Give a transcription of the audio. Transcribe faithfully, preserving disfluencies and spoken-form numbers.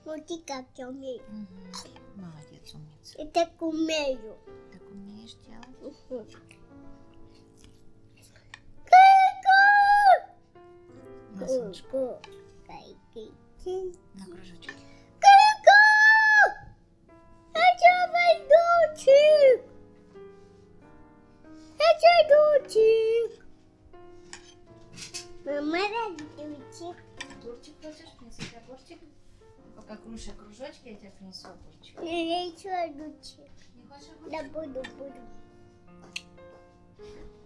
Вот как я умею. Угу. Молодец, умница. И так умею. Так умеешь делать? Угу. На солнышко. На кружочек. Это дочек. Это дочек. Мама, дочек. Огурчик хочешь? Принесу огурчик? Пока кружишь кружочки, я тебе принесу огурчик. Я еще дочек. Не хочешь огурчик? Да буду, буду.